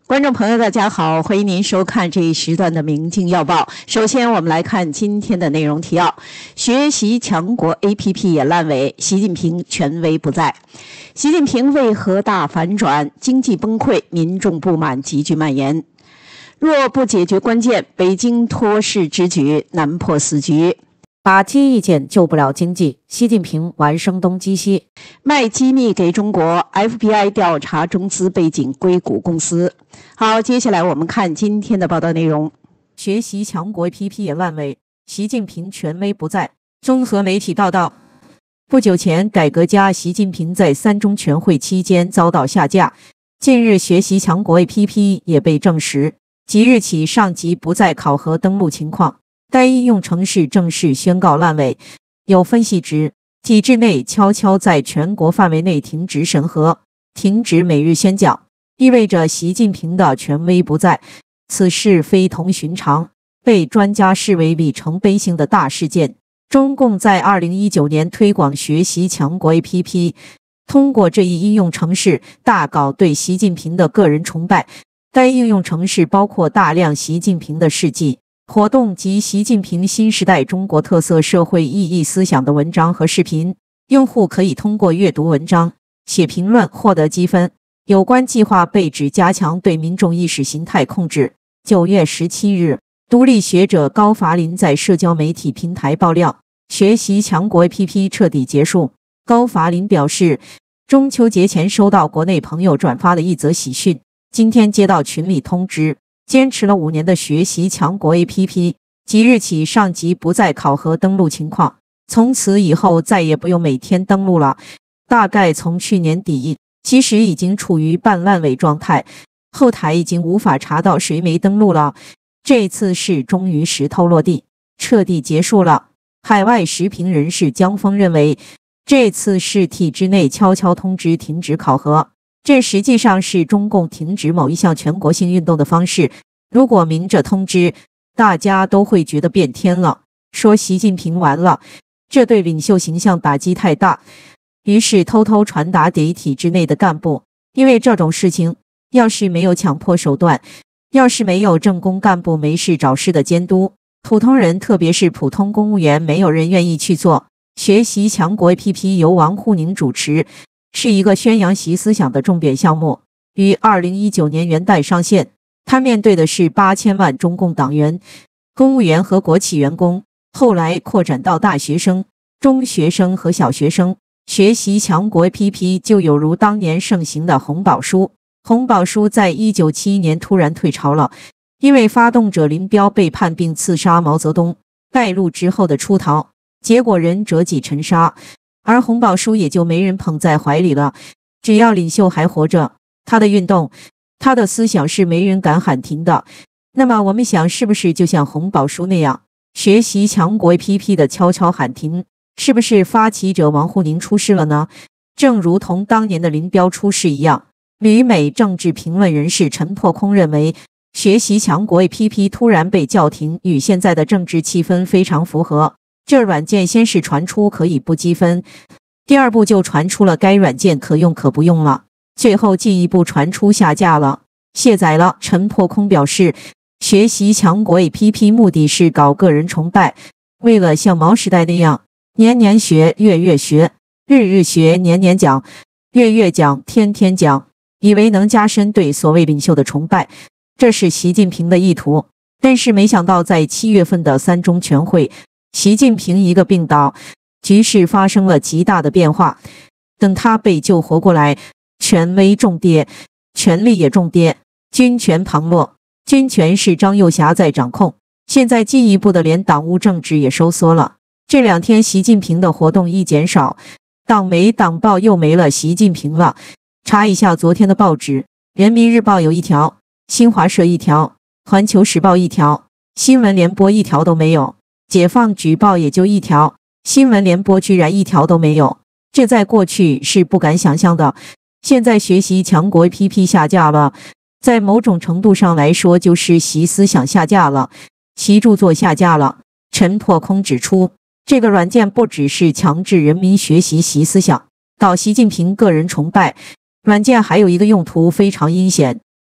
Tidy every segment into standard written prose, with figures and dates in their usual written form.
观众朋友，大家好，欢迎您收看这一时段的《明镜要报》。首先，我们来看今天的内容提要：学习强国 APP 也烂尾，习近平权威不在。习近平为何大反转？经济崩溃，民众不满急剧蔓延。若不解决关键，北京托市之举难破死局。 把鸡一剪救不了经济，习近平玩声东击西， 卖机密给中国 ，FBI 调查中资背景硅谷公司。好，接下来我们看今天的报道内容。 学习强国 APP 也烂尾，习近平权威不在。综合媒体报道，不久前改革家习近平在三中全会期间遭到下架，近日学习强国 APP 也被证实，即日起上级不再考核登录情况。该应用程式正式宣告烂尾。有分析指，体制内悄悄在全国范围内停止审核，停止每日宣讲，意味着习近平的权威不在。此事非同寻常，被专家视为里程碑性的大事件。中共在2019年推广学习强国 APP， 通过这一应用程式大搞对习近平的个人崇拜。该应用程式包括大量习近平的事迹、活动及习近平新时代中国特色社会意义思想的文章和视频，用户可以通过阅读文章、写评论获得积分。有关计划被指加强对民众意识形态控制。9月17日，独立学者高伐林在社交媒体平台爆料，学习强国 APP 彻底结束。高伐林表示，中秋节前收到国内朋友转发的一则喜讯，今天接到群里通知，坚持了5年的学习强国 APP， 即日起上级不再考核登录情况，从此以后再也不用每天登录了。大概从去年底，其实已经处于半烂尾状态，后台已经无法查到谁没登录了。这次是终于石头落地，彻底结束了。海外时评人士江峰认为，这次是体制内悄悄通知停止考核，这实际上是中共停止某一项全国性运动的方式。如果明着通知，大家都会觉得变天了，说习近平完了，这对领袖形象打击太大。于是偷偷传达给体制内的干部，因为这种事情，要是没有强迫手段，要是没有政工干部没事找事的监督，普通人特别是普通公务员没有人愿意去做。学习强国 APP 由王沪宁主持，是一个宣扬习思想的重点项目，于2019年元旦上线。他面对的是8000万中共党员、公务员和国企员工，后来扩展到大学生、中学生和小学生。学习强国 APP 就有如当年盛行的红宝书。红宝书在1971年突然退潮了，因为发动者林彪被叛并刺杀毛泽东，败露之后的出逃，结果人折戟沉沙，而红宝书也就没人捧在怀里了。只要领袖还活着，他的运动，他的思想是没人敢喊停的。那么我们想，是不是就像红宝书那样，学习强国 APP 的悄悄喊停，是不是发起者王沪宁出事了呢？正如同当年的林彪出事一样。旅美政治评论人士陈破空认为，学习强国 APP 突然被叫停，与现在的政治气氛非常符合。这软件先是传出可以不积分，第二步就传出了该软件可用可不用了，最后进一步传出下架了、卸载了。陈破空表示，学习强国 APP 目的是搞个人崇拜，为了像毛时代那样年年学、月月学、日日学、年年讲、月月讲、天天讲，以为能加深对所谓领袖的崇拜，这是习近平的意图。但是没想到在7月份的三中全会，习近平一个病倒，局势发生了极大的变化。等他被救活过来，权威重跌，权力也重跌，军权旁落。军权是张又侠在掌控，现在进一步的连党务政治也收缩了。这2天习近平的活动一减少，党媒党报又没了习近平了。查一下昨天的报纸，人民日报有1条，新华社1条，环球时报1条，新闻联播1条都没有，解放举报也就1条，新闻联播居然1条都没有，这在过去是不敢想象的。现在学习强国 APP 下架了，在某种程度上来说就是习思想下架了，习著作下架了。陈破空指出，这个软件不只是强制人民学习习思想，搞习近平个人崇拜，软件还有一个用途非常阴险，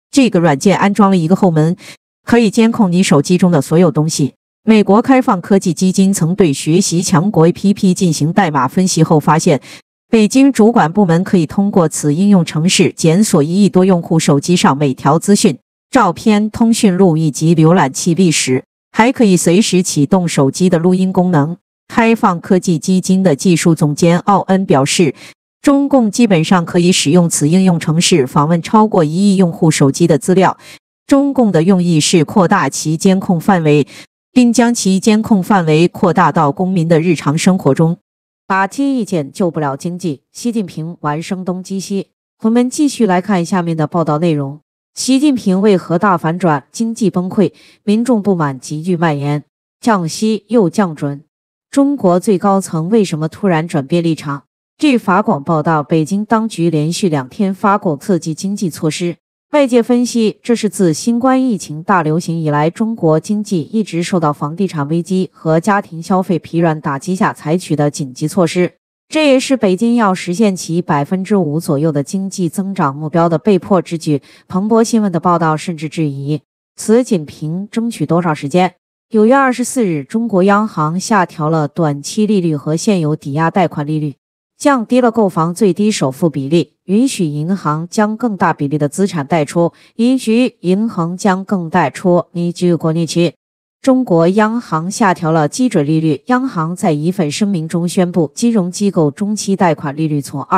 这个软件安装了一个后门，可以监控你手机中的所有东西。美国开放科技基金曾对学习强国 APP 进行代码分析后发现，北京主管部门可以通过此应用程式检索1亿多用户手机上每条资讯、照片、通讯录以及浏览器历史，还可以随时启动手机的录音功能。开放科技基金的技术总监奥恩表示，中共基本上可以使用此应用程式访问超过1亿用户手机的资料。中共的用意是扩大其监控范围，并将其监控范围扩大到公民的日常生活中。打击意见救不了经济，习近平玩声东击西。我们继续来看下面的报道内容。习近平为何大反转？经济崩溃，民众不满急剧蔓延，降息又降准。中国最高层为什么突然转变立场？据法广报道，北京当局连续2天发布刺激经济措施。外界分析，这是自新冠疫情大流行以来，中国经济一直受到房地产危机和家庭消费疲软打击下采取的紧急措施。这也是北京要实现其5%左右的经济增长目标的被迫之举。彭博新闻的报道甚至质疑，习近平争取多少时间？9月24日，中国央行下调了短期利率和现有抵押贷款利率，降低了购房最低首付比例，允许银行将更大比例的资产贷出，允许银行将更贷出依据国内区。中国央行下调了基准利率，央行在一份声明中宣布，金融机构中期贷款利率从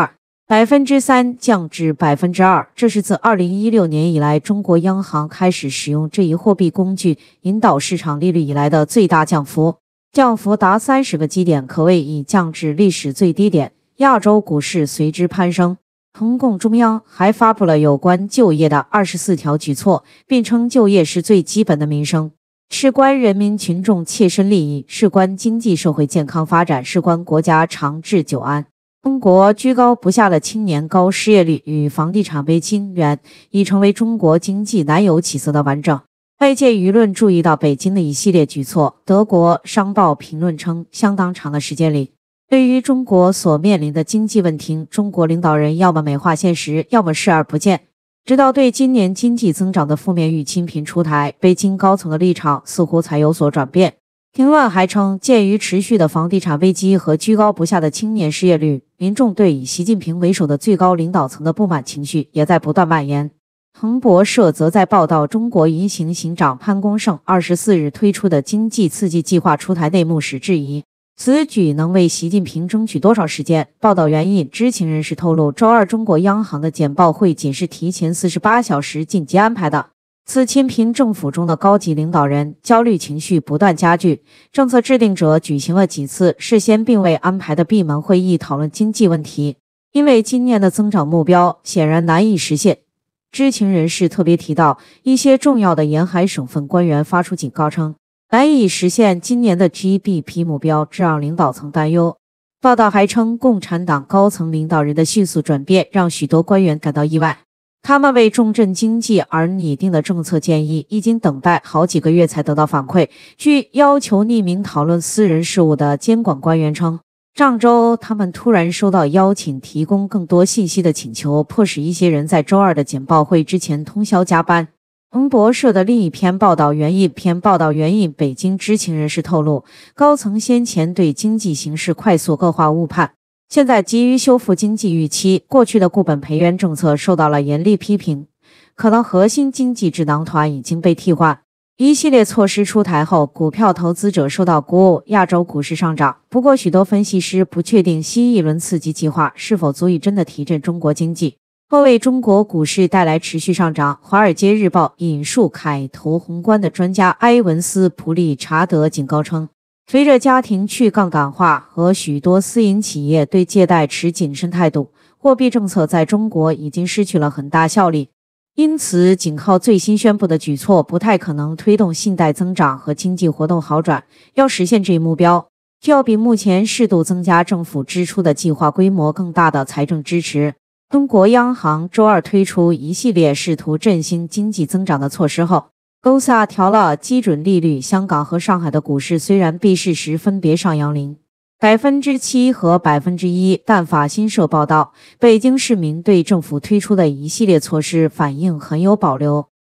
3%降至2%，这是自2016年以来中国央行开始使用这一货币工具引导市场利率以来的最大降幅，降幅达30个基点，可谓已降至历史最低点。亚洲股市随之攀升。中共中央还发布了有关就业的24条举措，并称就业是最基本的民生，事关人民群众切身利益，事关经济社会健康发展，事关国家长治久安。中国居高不下的青年高失业率与房地产危机源，已成为中国经济难有起色的完整。外界舆论注意到北京的一系列举措，德国商报评论称，相当长的时间里，对于中国所面临的经济问题，中国领导人要么美化现实，要么视而不见。直到对今年经济增长的负面预期频出台，北京高层的立场似乎才有所转变。评论还称，鉴于持续的房地产危机和居高不下的青年失业率，民众对以习近平为首的最高领导层的不满情绪也在不断蔓延。彭博社则在报道中国银行行长潘功胜24日推出的经济刺激计划出台内幕时质疑，此举能为习近平争取多少时间？报道援引知情人士透露，周二中国央行的简报会仅是提前48小时紧急安排的。此亲平政府中的高级领导人焦虑情绪不断加剧，政策制定者举行了几次事先并未安排的闭门会议讨论经济问题，因为今年的增长目标显然难以实现。知情人士特别提到，一些重要的沿海省份官员发出警告称，难以实现今年的 GDP 目标，这让领导层担忧。报道还称，共产党高层领导人的迅速转变让许多官员感到意外，他们为重振经济而拟定的政策建议已经等待好几个月才得到反馈。据要求匿名讨论私人事务的监管官员称，上周他们突然收到邀请提供更多信息的请求，迫使一些人在周二的简报会之前通宵加班。彭博社的另一篇报道援引北京知情人士透露，高层先前对经济形势快速恶化误判，现在急于修复经济预期。过去的固本培元政策受到了严厉批评，可能核心经济智囊团已经被替换。一系列措施出台后，股票投资者受到鼓舞，亚洲股市上涨。不过，许多分析师不确定新一轮刺激计划是否足以真的提振中国经济，或为中国股市带来持续上涨。《华尔街日报》引述凯投宏观的专家埃文斯·普利查德警告称，随着家庭去杠杆化和许多私营企业对借贷持谨慎态度，货币政策在中国已经失去了很大效力。因此，仅靠最新宣布的举措不太可能推动信贷增长和经济活动好转。要实现这一目标，需要比目前适度增加政府支出的计划规模更大的财政支持。中国央行周二推出一系列试图振兴经济增长的措施后，下调了基准利率。香港和上海的股市虽然闭市时分别上扬7%和1%，但法新社报道，北京市民对政府推出的一系列措施反应很有保留。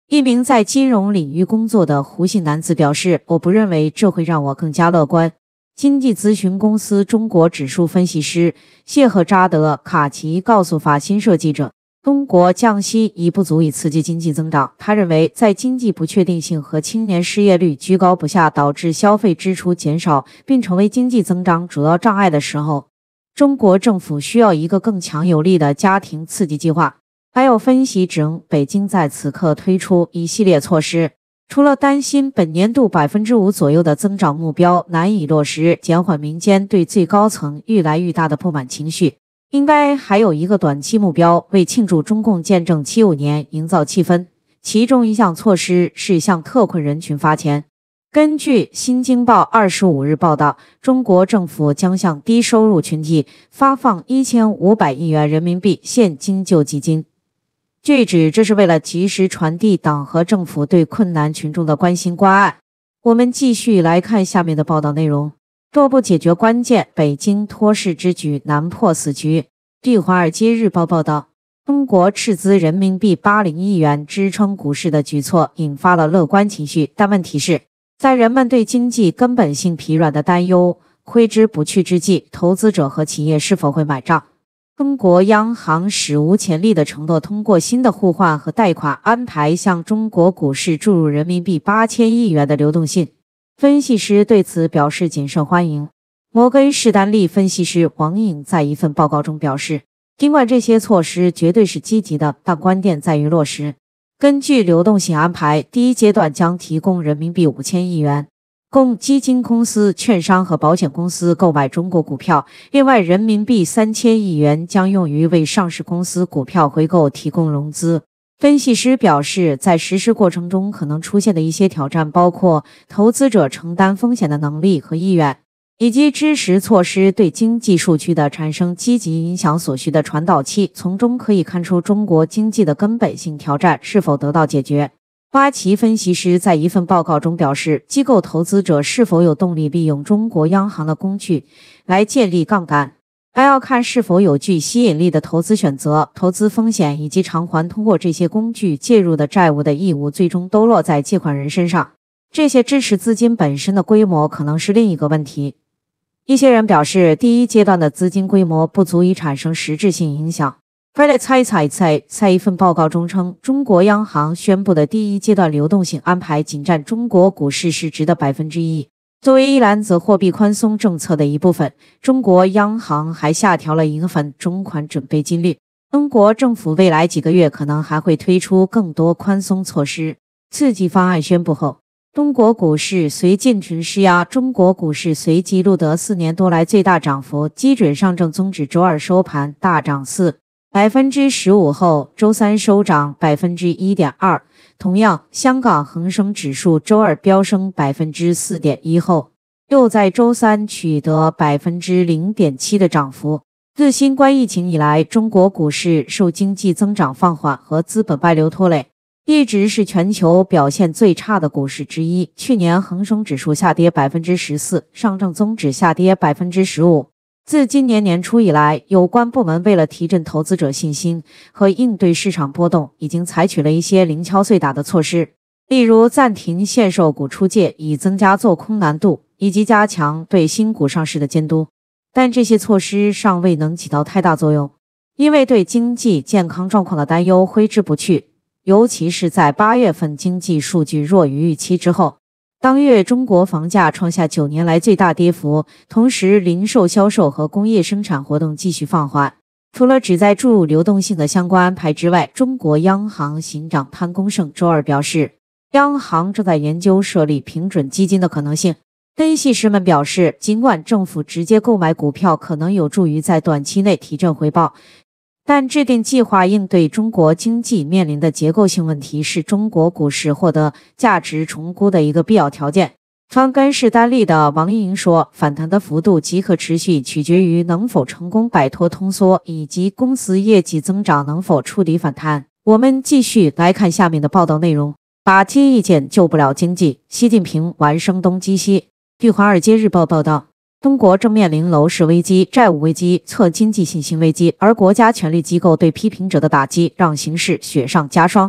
一名在金融领域工作的胡姓男子表示：“我不认为这会让我更加乐观。”经济咨询公司中国指数分析师谢赫扎德·卡奇告诉法新社记者，中国降息已不足以刺激经济增长。他认为，在经济不确定性和青年失业率居高不下，导致消费支出减少，并成为经济增长主要障碍的时候，中国政府需要一个更强有力的家庭刺激计划。还有分析指，北京在此刻推出一系列措施，除了担心本年度5%左右的增长目标难以落实，减缓民间对最高层愈来愈大的不满情绪，应该还有一个短期目标，为庆祝中共建政75年营造气氛。其中一项措施是向特困人群发钱。根据《新京报》25日报道，中国政府将向低收入群体发放1500亿元人民币现金救济金。据指，这是为了及时传递党和政府对困难群众的关心关爱。我们继续来看下面的报道内容。若不解决关键，北京托市之举难破死局。据《华尔街日报》报道，中国斥资人民币80亿元支撑股市的举措引发了乐观情绪，但问题是，在人们对经济根本性疲软的担忧挥之不去之际，投资者和企业是否会买账？中国央行史无前例地承诺通过新的互换和贷款安排向中国股市注入人民币8000亿元的流动性。分析师对此表示谨慎欢迎。摩根士丹利分析师王颖在一份报告中表示，尽管这些措施绝对是积极的，但关键在于落实。根据流动性安排，第一阶段将提供人民币5000亿元，供基金公司、券商和保险公司购买中国股票。另外，人民币3000亿元将用于为上市公司股票回购提供融资。分析师表示，在实施过程中可能出现的一些挑战包括投资者承担风险的能力和意愿，以及支持措施对经济数据的产生积极影响所需的传导期。从中可以看出中国经济的根本性挑战是否得到解决。花旗分析师在一份报告中表示，机构投资者是否有动力利用中国央行的工具来建立杠杆，还要看是否有具吸引力的投资选择、投资风险以及偿还通过这些工具介入的债务的义务最终都落在借款人身上。这些支持资金本身的规模可能是另一个问题。一些人表示，第一阶段的资金规模不足以产生实质性影响。在一份报告中称，中国央行宣布的第一阶段流动性安排仅占中国股市市值的1%。作为一揽子货币宽松政策的一部分，中国央行还下调了一部分中款准备金率。中国政府未来几个月可能还会推出更多宽松措施。刺激方案宣布后，中国股市随进群施压，中国股市随即录得4年多来最大涨幅，基准上证综指周二收盘大涨4.15%后，周三收涨1.2%。同样，香港恒生指数周二飙升4.1%后，又在周三取得0.7%的涨幅。自新冠疫情以来，中国股市受经济增长放缓和资本外流拖累，一直是全球表现最差的股市之一。去年恒生指数下跌14%，上证综指下跌15%。自今年年初以来，有关部门为了提振投资者信心和应对市场波动，已经采取了一些零敲碎打的措施，例如暂停限售股出借，以增加做空难度，以及加强对新股上市的监督。但这些措施尚未能起到太大作用，因为对经济健康状况的担忧挥之不去，尤其是在8月份经济数据弱于预期之后。当月中国房价创下9年来最大跌幅，同时零售销售和工业生产活动继续放缓。除了旨在注入流动性的相关安排之外，中国央行行长潘功胜周二表示，央行正在研究设立平准基金的可能性。分析师们表示，尽管政府直接购买股票可能有助于在短期内提振回报，但制定计划应对中国经济面临的结构性问题是中国股市获得价值重估的一个必要条件。摩根士丹利的王莹说，反弹的幅度即可持续取决于能否成功摆脱通缩以及公司业绩增长能否触底反弹。我们继续来看下面的报道内容。打击意见救不了经济，习近平玩声东击西。据《华尔街日报》报道，中国正面临楼市危机、债务危机、测经济信心危机，而国家权力机构对批评者的打击让形势雪上加霜。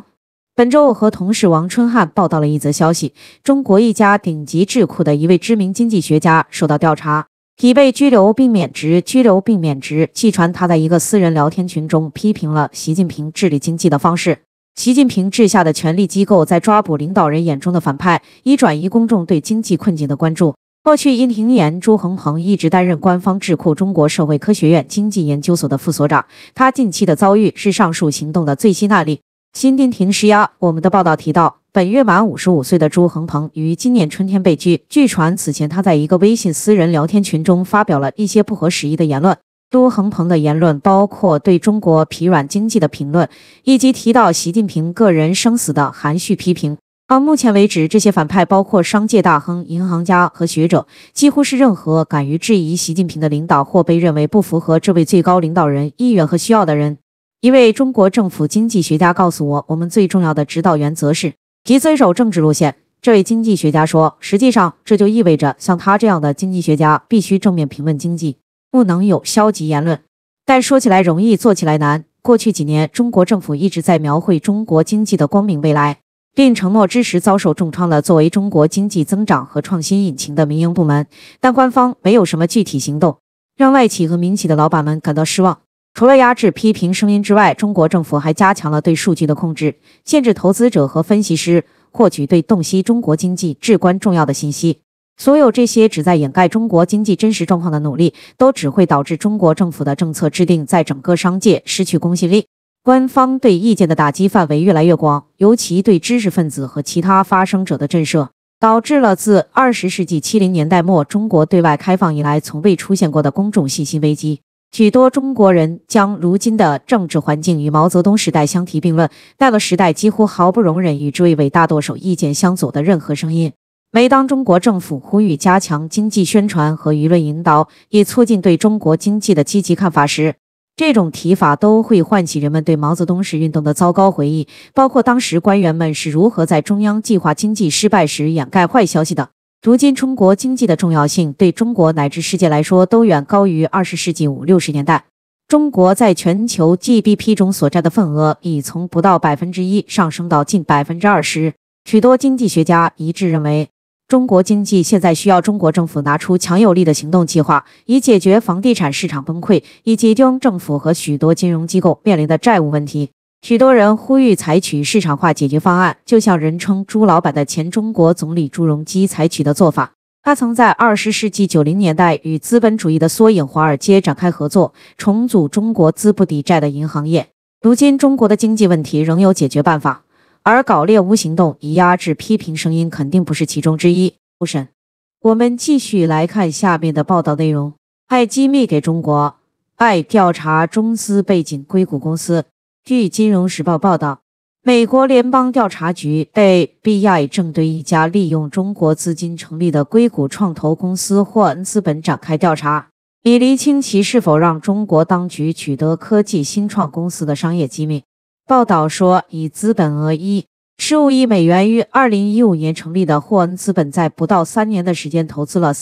本周我和同事王春汉报道了一则消息，中国一家顶级智库的一位知名经济学家受到调查，已被拘留并免职。据传他在一个私人聊天群中批评了习近平治理经济的方式。习近平治下的权力机构在抓捕领导人眼中的反派，以转移公众对经济困境的关注。过去因停言朱恒鹏一直担任官方智库中国社会科学院经济研究所的副所长，他近期的遭遇是上述行动的最新案例。新丁庭施压。我们的报道提到，本月满55岁的朱恒鹏于今年春天被拘，据传此前他在一个微信私人聊天群中发表了一些不合时宜的言论。朱恒鹏的言论包括对中国疲软经济的评论，以及提到习近平个人生死的含蓄批评。到目前为止，这些反派包括商界大亨、银行家和学者，几乎是任何敢于质疑习近平的领导或被认为不符合这位最高领导人意愿和需要的人。一位中国政府经济学家告诉我，我们最重要的指导原则是即遵守政治路线。这位经济学家说，实际上这就意味着像他这样的经济学家必须正面评论经济，不能有消极言论。但说起来容易，做起来难。过去几年，中国政府一直在描绘中国经济的光明未来，并承诺支持遭受重创的作为中国经济增长和创新引擎的民营部门，但官方没有什么具体行动，让外企和民企的老板们感到失望。除了压制批评声音之外，中国政府还加强了对数据的控制，限制投资者和分析师获取对洞悉中国经济至关重要的信息。所有这些旨在掩盖中国经济真实状况的努力，都只会导致中国政府的政策制定在整个商界失去公信力。官方对意见的打击范围越来越广，尤其对知识分子和其他发声者的震慑，导致了自20世纪70年代末中国对外开放以来从未出现过的公众信心危机。许多中国人将如今的政治环境与毛泽东时代相提并论，那个时代几乎毫不容忍与这位伟大舵手意见相左的任何声音。每当中国政府呼吁加强经济宣传和舆论引导，以促进对中国经济的积极看法时，这种提法都会唤起人们对毛泽东时运动的糟糕回忆，包括当时官员们是如何在中央计划经济失败时掩盖坏消息的。如今中国经济的重要性对中国乃至世界来说都远高于20世纪50、60年代。中国在全球 GDP 中所占的份额已从不到1%上升到近20%。许多经济学家一致认为，中国经济现在需要中国政府拿出强有力的行动计划，以解决房地产市场崩溃以及中政府和许多金融机构面临的债务问题。许多人呼吁采取市场化解决方案，就像人称朱老板的前中国总理朱镕基采取的做法。他曾在20世纪90年代与资本主义的缩影华尔街展开合作，重组中国资不抵债的银行业。如今中国的经济问题仍有解决办法，而搞猎巫行动以压制批评声音肯定不是其中之一。我们继续来看下面的报道内容。爱机密给中国，爱调查中资背景硅谷公司。据《金融时报》报道，美国联邦调查局 FBI 正对一家利用中国资金成立的硅谷创投公司霍恩资本展开调查，以厘清其是否让中国当局取得科技新创公司的商业机密。报道说，以资本额1.15亿美元于2015年成立的霍恩资本，在不到3年的时间投资了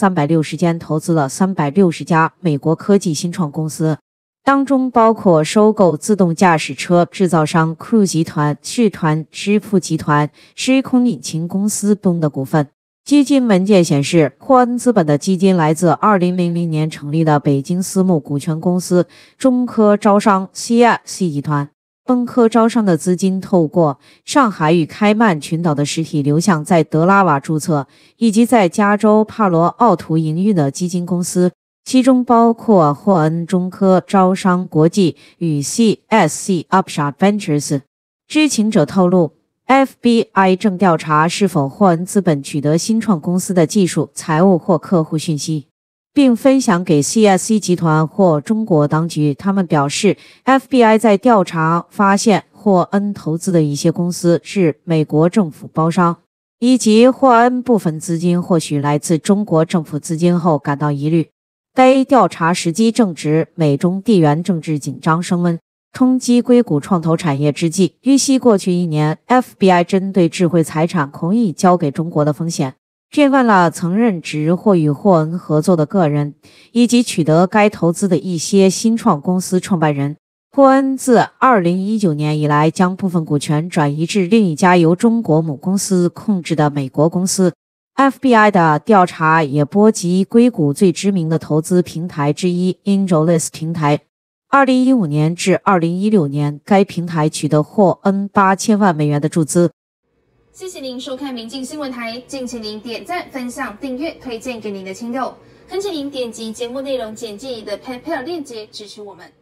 360家美国科技新创公司，当中包括收购自动驾驶车制造商 Cruise 集团、视团支付集团、时空引擎公司等的股份。基金文件显示，霍恩资本的基金来自2000年成立的北京私募股权公司中科招商 CSC 集团。中科招商的资金透过上海与开曼群岛的实体流向在德拉瓦注册以及在加州帕罗奥图营运的基金公司，其中包括霍恩中科招商国际与 CSC Upshot Ventures。 知情者透露， FBI 正调查是否霍恩资本取得新创公司的技术、财务或客户讯息，并分享给 CSC 集团或中国当局。他们表示， FBI 在调查发现霍恩投资的一些公司是美国政府包商，以及霍恩部分资金或许来自中国政府资金后感到疑虑。该调查时机正值美中地缘政治紧张升温、冲击硅谷创投产业之际。预期过去1年 FBI 针对智慧财产恐已交给中国的风险，询问了曾任职或与霍恩合作的个人，以及取得该投资的一些新创公司创办人。 霍恩自2019年以来将部分股权转移至另一家由中国母公司控制的美国公司。FBI 的调查也波及硅谷最知名的投资平台之一 AngelList 平台。2015年至2016年，该平台取得霍恩8000万美元的注资。 谢谢您收看明镜新闻台，敬请您点赞、分享、订阅、推荐给您的亲友，恳请您点击节目内容简介里的 PayPal 链接支持我们。